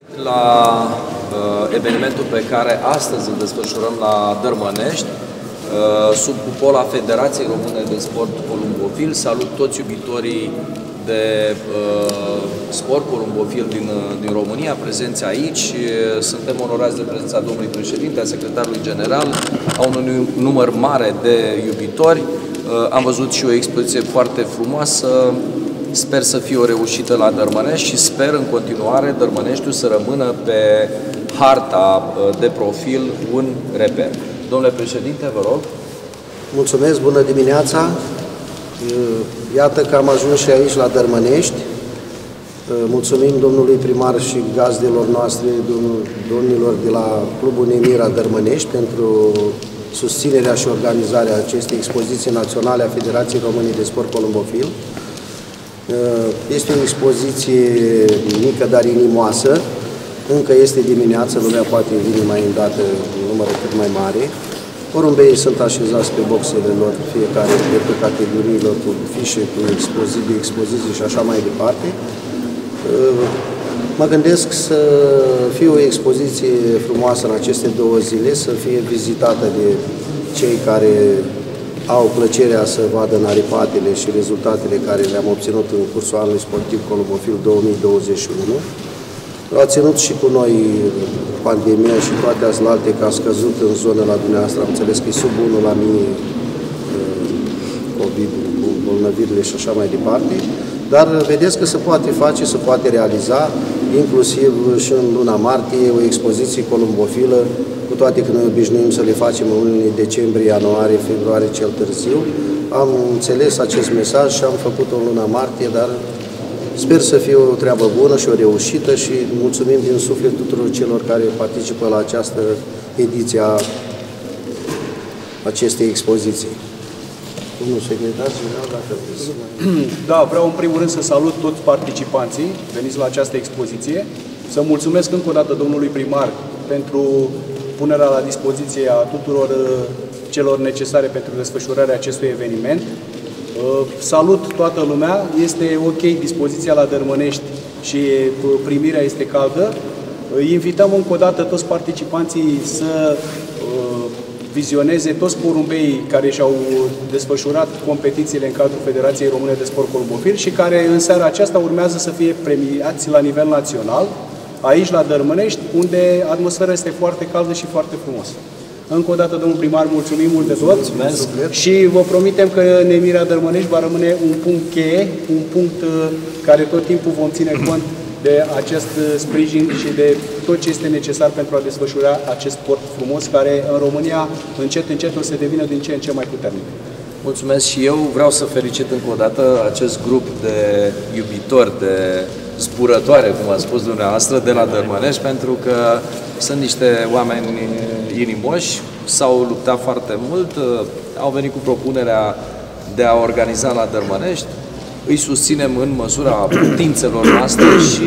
La evenimentul pe care astăzi îl desfășurăm la Dărmănești, sub cupola Federației Române de Sport Columbofil, salut toți iubitorii de sport columbofil din România, prezenți aici. Suntem onorați de prezența domnului președinte, a secretarului general, a unui număr mare de iubitori. Am văzut și o expoziție foarte frumoasă. Sper să fie o reușită la Dărmănești și sper în continuare Dărmăneștiul să rămână pe harta de profil un reper. Domnule președinte, vă rog. Mulțumesc, bună dimineața! Iată că am ajuns și aici la Dărmănești. Mulțumim domnului primar și gazdelor noastre, domnilor de la Clubul Nemira Dărmănești, pentru susținerea și organizarea acestei expoziții naționale a Federației Române de Sport Columbofil. Este o expoziție mică, dar inimoasă. Încă este dimineață, lumea poate veni mai îndată în număr cât mai mare. Porumbeii sunt așezați pe boxele lor, fiecare de pe categoriilor, cu fișe, cu expoziții și așa mai departe. Mă gândesc să fie o expoziție frumoasă în aceste 2 zile, să fie vizitată de cei care au plăcerea să vadă naripatele și rezultatele care le-am obținut în cursul anului sportiv Columbofil 2021. A ținut și cu noi pandemia și toate alte că a scăzut în zonă la dumneavoastră. Am înțeles că e sub 1 la 1000 COVID, bolnăvirile și așa mai departe. Dar vedeți că se poate face, se poate realiza, inclusiv și în luna martie, o expoziție columbofilă, cu toate că noi obișnuim să le facem în lunile decembrie, ianuarie, februarie cel târziu. Am înțeles acest mesaj și am făcut-o în luna martie, dar sper să fie o treabă bună și o reușită și mulțumim din suflet tuturor celor care participă la această ediție a acestei expoziții. Domnul secretar general, dacă vreți. Da, vreau în primul rând să salut toți participanții veniți la această expoziție, să mulțumesc încă o dată domnului primar pentru punerea la dispoziție a tuturor celor necesare pentru desfășurarea acestui eveniment. Salut toată lumea, este ok dispoziția la Dărmănești și primirea este caldă. Invităm încă o dată toți participanții să vizioneze toți porumbeii care și-au desfășurat competițiile în cadrul Federației Române de Sport Columbofil și care în seara aceasta urmează să fie premiați la nivel național, aici la Dărmănești, unde atmosfera este foarte caldă și foarte frumoasă. Încă o dată, domnul primar, mulțumim mult de tot. Mulțumesc. Și vă promitem că Nemira Dărmănești va rămâne un punct cheie, un punct care tot timpul vom ține cont de acest sprijin și de tot ce este necesar pentru a desfășura acest sport frumos, care în România încet, încet o să devină din ce în ce mai puternic. Mulțumesc și eu. Vreau să felicit încă o dată acest grup de iubitori, de zburătoare, cum a spus dumneavoastră, de la Dărmănești, pentru că sunt niște oameni inimoși, s-au luptat foarte mult, au venit cu propunerea de a organiza la Dărmănești. Îi susținem în măsura putințelor noastre și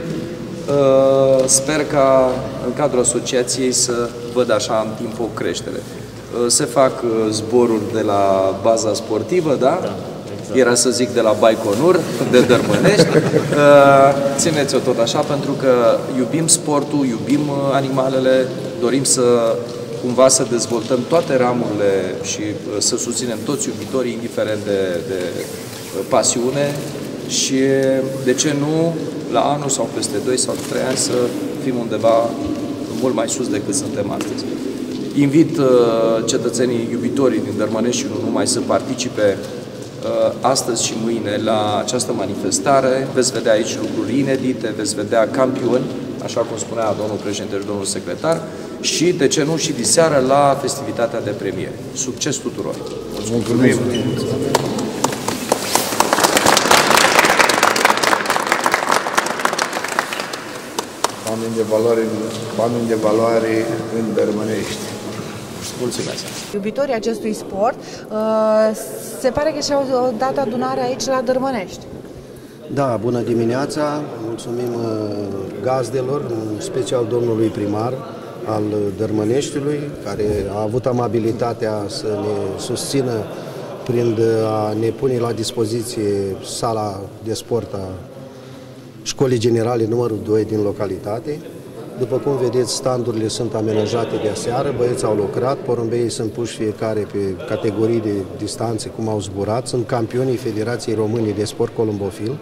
sper ca în cadrul asociației să văd așa în timp o creștere. Se fac zboruri de la baza sportivă, da? Exact. Era să zic de la Baikonur, de Dărmănești. Țineți-o tot așa, pentru că iubim sportul, iubim animalele, dorim să cumva să dezvoltăm toate ramurile și să susținem toți iubitorii, indiferent de pasiune și, de ce nu, la anul sau peste 2 sau 3 ani să fim undeva mult mai sus decât suntem astăzi. Invit cetățenii iubitorii din Dărmănești și nu numai să participe astăzi și mâine la această manifestare. Veți vedea aici lucruri inedite, veți vedea campioni, așa cum spunea domnul președinte și domnul secretar, și, de ce nu, și diseară la festivitatea de premiere. Succes tuturor! Mulțumim! Oameni de valoare în Dărmănești. Mulțumesc! Iubitorii acestui sport, se pare că și-au dat adunare aici la Dărmănești. Da, bună dimineața! Mulțumim gazdelor, în special domnului primar al Dărmăneștiului, care a avut amabilitatea să ne susțină prin a ne pune la dispoziție sala de sport a școlii generale numărul 2 din localitate. După cum vedeți, standurile sunt amenajate de aseară, băieții au lucrat, porumbeii sunt puși fiecare pe categorii de distanțe, cum au zburat. Sunt campionii Federației Române de Sport Columbofil,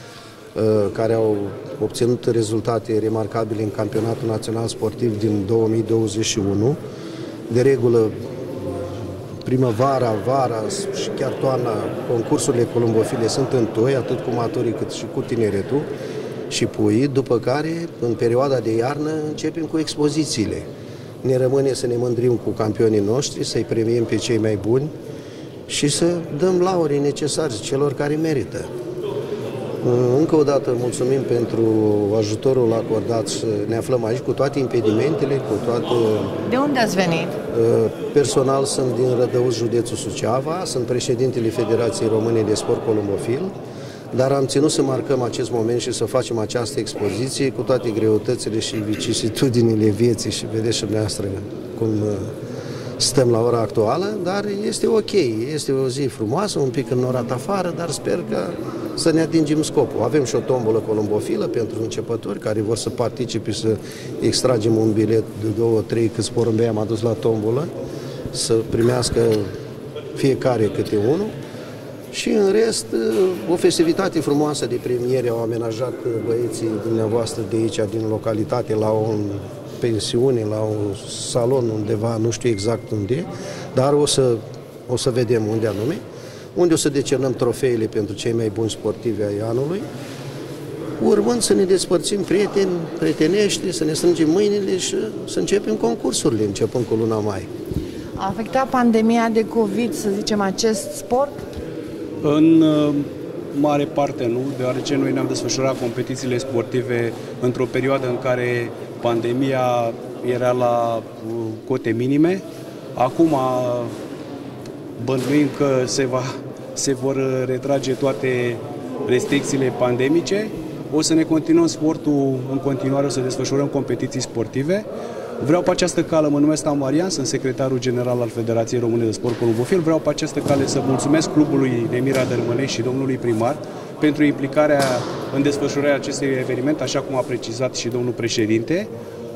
care au obținut rezultate remarcabile în Campionatul Național Sportiv din 2021. De regulă, primăvara, vara și chiar toamna, concursurile columbofile sunt în toi, atât cu maturii cât și cu tineretul și puii, după care, în perioada de iarnă, începem cu expozițiile. Ne rămâne să ne mândrim cu campionii noștri, să-i premiem pe cei mai buni și să dăm laurii necesare celor care merită. Încă o dată mulțumim pentru ajutorul acordat. Ne aflăm aici cu toate impedimentele, cu toate... De unde ați venit? Personal sunt din Rădăuț, județul Suceava, sunt președintele Federației Române de Sport Columbofil, dar am ținut să marcăm acest moment și să facem această expoziție cu toate greutățile și vicisitudinile vieții și vedeți și dumneavoastră cum stăm la ora actuală, dar este ok, este o zi frumoasă, un pic înnorat afară, dar sper că să ne atingem scopul. Avem și o tombolă columbofilă pentru începători care vor să participe, să extragem un bilet de 2-3 câți porumbei am adus la tombolă, să primească fiecare câte unul. Și în rest, o festivitate frumoasă de premiere au amenajat băieții dumneavoastră de aici, din localitate, la o pensiune, la un salon undeva, nu știu exact unde, dar o să vedem unde anume, unde o să decernăm trofeile pentru cei mai buni sportivi ai anului, urmând să ne despărțim prietenești, să ne strângem mâinile și să începem concursurile, începând cu luna mai. A afectat pandemia de COVID, să zicem, acest sport? În mare parte nu, deoarece noi ne-am desfășurat competițiile sportive într-o perioadă în care pandemia era la cote minime. Acum bănuim că se vor retrage toate restricțiile pandemice. O să ne continuăm sportul în continuare, o să desfășurăm competiții sportive. Vreau pe această cale, mă numesc Dan Marian, sunt secretarul general al Federației Române de Sport Columbofil. Vreau pe această cale să mulțumesc clubului Nemira Dărmănești și domnului primar pentru implicarea în desfășurarea acestui eveniment, așa cum a precizat și domnul președinte.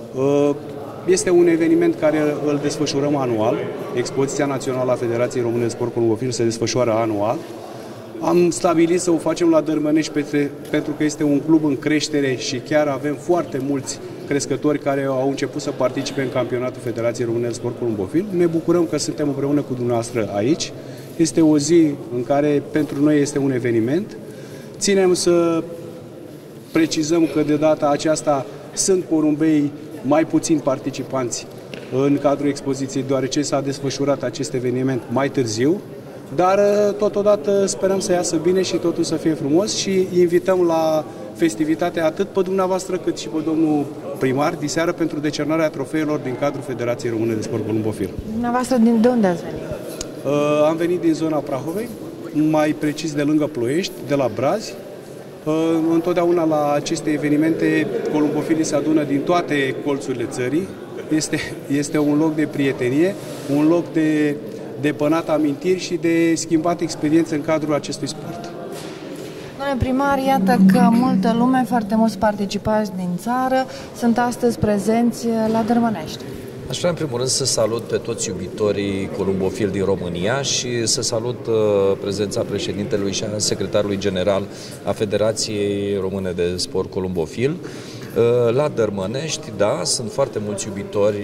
Este un eveniment care îl desfășurăm anual. Expoziția Națională a Federației Române de Sport Columbofil se desfășoară anual. Am stabilit să o facem la Dărmănești pentru că este un club în creștere și chiar avem foarte mulți crescători care au început să participe în campionatul Federației Române de Sport Columbofil. Ne bucurăm că suntem împreună cu dumneavoastră aici. Este o zi în care pentru noi este un eveniment. Ținem să precizăm că de data aceasta sunt porumbei mai puțini participanți în cadrul expoziției, deoarece s-a desfășurat acest eveniment mai târziu, dar totodată sperăm să iasă bine și totul să fie frumos și invităm la festivitate atât pe dumneavoastră cât și pe domnul primar diseară pentru decernarea trofeelor din cadrul Federației Române de Sport Columbofil. Dumneavoastră, de unde ați venit? Am venit din zona Prahovei, mai precis de lângă Ploiești, de la Brazi. Întotdeauna la aceste evenimente columbofilii se adună din toate colțurile țării. Este un loc de prietenie, un loc de depănat amintiri și de schimbat experiențe în cadrul acestui sport. Domnule primar, iată că multă lume, foarte mulți participanți din țară sunt astăzi prezenți la Dărmănești. Aș vrea în primul rând să salut pe toți iubitorii columbofili din România și să salut prezența președintelui și a secretarului general a Federației Române de Sport Columbofil. La Dărmănești, da, sunt foarte mulți iubitori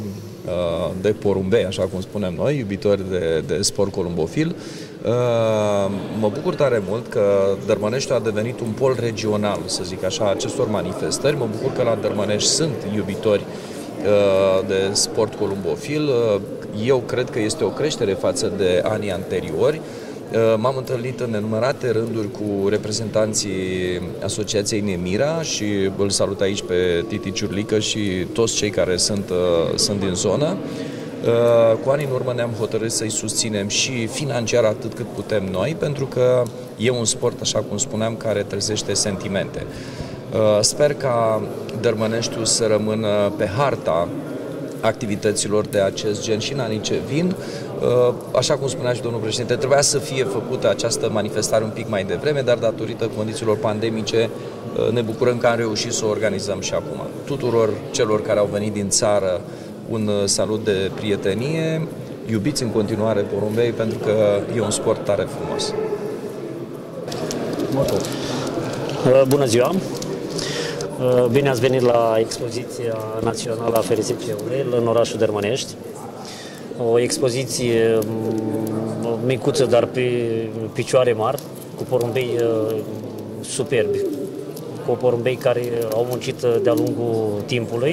de porumbei, așa cum spunem noi, iubitori de sport columbofil. Mă bucur tare mult că Dărmăneștiul a devenit un pol regional, să zic așa, acestor manifestări. Mă bucur că la Dărmănești sunt iubitori de sport columbofil. Eu cred că este o creștere față de anii anteriori. M-am întâlnit în nenumărate rânduri cu reprezentanții Asociației Nemira și îl salut aici pe Titi Ciurlică și toți cei care sunt din zonă. Cu ani în urmă ne-am hotărât să-i susținem și financiar atât cât putem noi, pentru că e un sport, așa cum spuneam, care trezește sentimente. Sper ca Dărmăneștiul să rămână pe harta activităților de acest gen și în anii ce vin. Așa cum spunea și domnul președinte, trebuia să fie făcută această manifestare un pic mai devreme, dar datorită condițiilor pandemice ne bucurăm că am reușit să o organizăm și acum. Tuturor celor care au venit din țară, un salut de prietenie. Iubiți în continuare porumbei pentru că e un sport tare frumos. Bună ziua! Bine ați venit la expoziția națională a Fericit Aurel în orașul Dărmănești. O expoziție micuță, dar pe picioare mari, cu porumbei superbi, cu porumbei care au muncit de-a lungul timpului.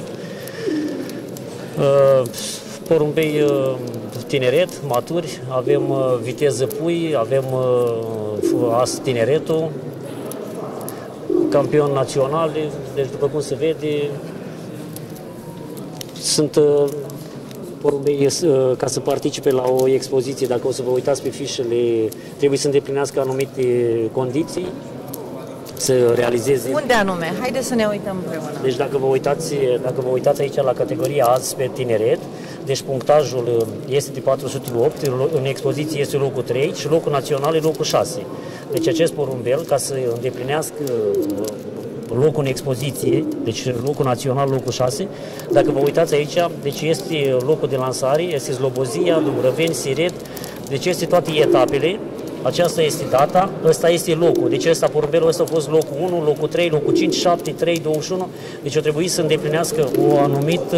Porumbei tineret, maturi, avem viteză pui, avem as tineretul, campion național, deci după cum se vede, sunt porumbei ca să participe la o expoziție, dacă o să vă uitați pe fișele, trebuie să îndeplinească anumite condiții, să realizeze... Unde anume? Haideți să ne uităm împreună. Deci dacă vă uitați aici la categoria azi pe tineret, deci punctajul este de 408, în expoziție este locul 3 și locul național e locul 6. Deci acest porumbel, ca să îndeplinească locul în expoziție, deci locul național, locul 6, dacă vă uitați aici, deci este locul de lansare, este Slobozia, Dumbrăveni, Siret, deci este toate etapele, aceasta este data, ăsta este locul, deci ăsta, porumbelul ăsta a fost locul 1, locul 3, locul 5, 7, 3, 21, deci a trebuit să îndeplinească o anumită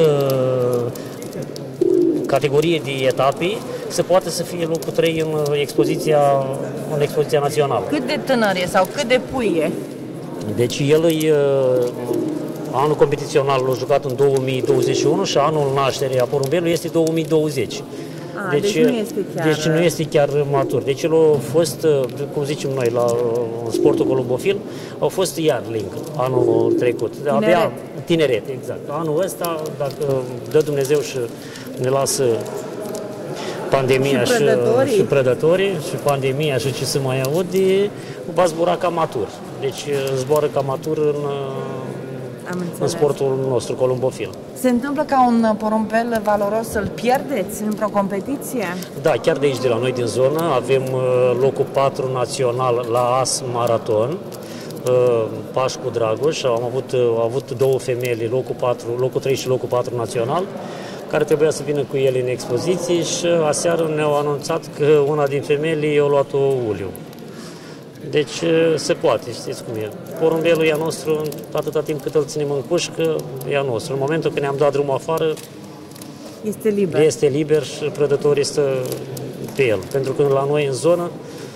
categorie de etape, se poate să fie locul 3 în expoziția națională. Cât de tânăr e sau cât de pui e? Deci el e, anul competițional l-a jucat în 2021 și anul nașterii a porumbelului este 2020. Deci nu este chiar... Deci nu este chiar matur. Deci el a fost, cum zicem noi, la sportul columbofil, a fost iarling anul trecut. Abia tineret, exact. Anul ăsta, dacă dă Dumnezeu și ne lasă pandemia și prădătorii și pandemia și ce se mai aude, va zbura ca matur. Deci zboară ca matur în sportul nostru columbofil. Se întâmplă ca un porumbel valoros să-l pierdeți într-o competiție? Da, chiar de aici, de la noi din zonă, avem locul 4 național la as maraton, Pașcu Dragoș, am avut două femei, locul 3 și locul 4 național, care trebuia să vină cu ele în expoziție și aseară ne-au anunțat că una din femei i-a luat-o uliu. Deci se poate, știți cum e. Porumbelul e a nostru, atâta timp cât îl ținem în cușcă, e a nostru. În momentul când ne-am dat drumul afară, este liber și prădătorii stă pe el. Pentru că la noi în zonă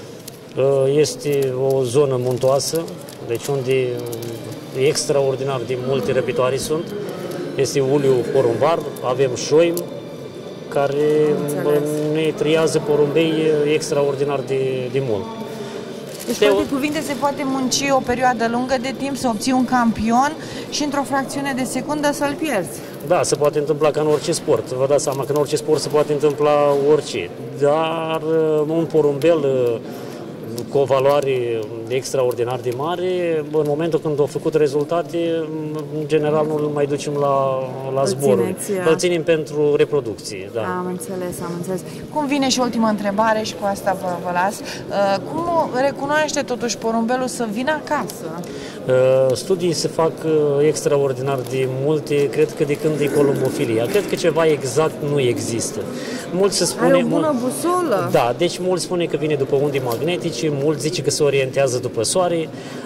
este o zonă muntoasă, deci unde e extraordinar de multe răbitoare sunt. Este uliu porumbar, avem șoim, care ne triază porumbei extraordinar de mult. Deci, cu alte cuvinte, se poate munci o perioadă lungă de timp, să obții un campion și într-o fracțiune de secundă să-l pierzi. Da, se poate întâmpla ca în orice sport. Vă dați seama că în orice sport se poate întâmpla orice. Dar un porumbel cu o valoare extraordinar de mare, în momentul când au făcut rezultate, în general nu îl mai ducem la zboruri. Îl ținem pentru reproducție. Da. Am înțeles. Cum vine și ultima întrebare și cu asta vă las. Cum recunoaște totuși porumbelul să vină acasă? Studii se fac extraordinar de multe, cred că de când e columbofilia. Cred că ceva exact nu există. Mulți se spune, are o bună busolă. Da, deci mulți spune că vine după unde magnetice, mulți zice că se orientează după soare,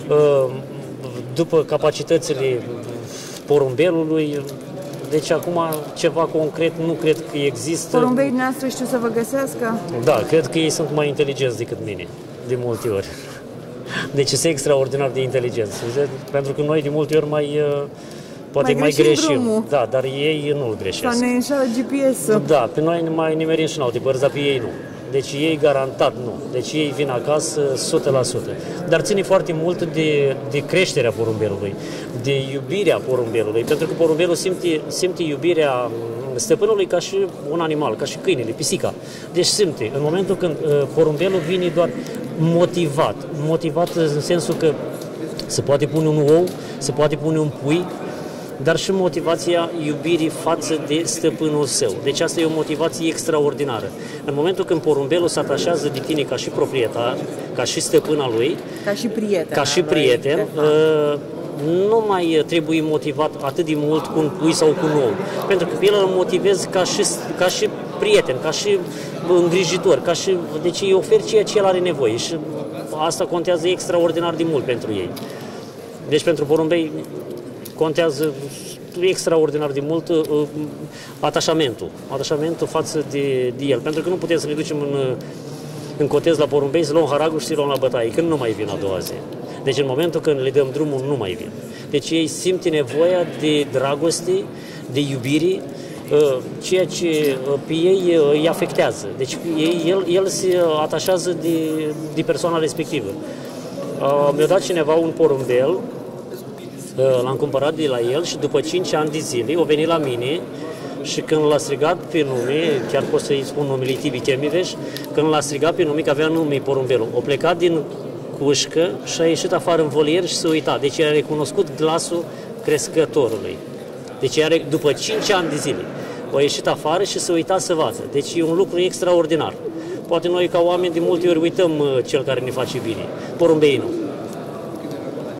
după capacitățile porumbelului. Deci acum ceva concret nu cred că există. Porumbeii noastre știu să vă găsească? Da, cred că ei sunt mai inteligenți decât mine, de multe ori. Deci este extraordinar de inteligenți. Pentru că noi de multe ori poate mai greșim. Drumul. Da, dar ei nu-l greșesc. Sau ne înșală GPS-ul. Da, pe noi ne mai nimerim și în alte părți, dar pe ei nu. Deci ei garantat nu. Deci ei vin acasă 100%. Dar ține foarte mult de creșterea porumbelului, de iubirea porumbelului, pentru că porumbelul simte iubirea stăpânului ca și un animal, ca și câinele, pisica. Deci simte. În momentul când porumbelul vine doar motivat în sensul că se poate pune un ou, se poate pune un pui, dar și motivația iubirii față de stăpânul său. Deci asta e o motivație extraordinară. În momentul când porumbelul se atașează de tine ca și proprietar, ca și stăpâna lui, ca și prieten, nu mai trebuie motivat atât de mult cu un pui sau cu un ou, pentru că pe el îl motivezi ca și prieten, ca și îngrijitor, deci îi oferi ceea ce el are nevoie și asta contează extraordinar de mult pentru ei. Deci pentru porumbei contează extraordinar de mult atașamentul față de el, pentru că nu putem să ne ducem în cotez la porumbei, să luăm haragul și să luăm la bătaie, când nu mai vin a doua zi. Deci în momentul când le dăm drumul, nu mai vin. Deci ei simt nevoia de dragoste, de iubire, ceea ce pe ei îi afectează. Deci el se atașează de persoana respectivă. Mi-a dat cineva un porumbel, l-am cumpărat de la el și după 5 ani de zile a venit la mine și când l-a strigat pe nume, chiar pot să-i spun numele Tibi Temiveș, când l-a strigat pe nume că avea nume porumbelul, a plecat din cușcă și a ieșit afară în volier și s-a uitat. Deci a recunoscut glasul crescătorului. Deci după 5 ani de zile a ieșit afară și s-a uitat să vadă. Deci e un lucru extraordinar. Poate noi ca oameni de multe ori uităm cel care ne face bine. Porumbeii nu.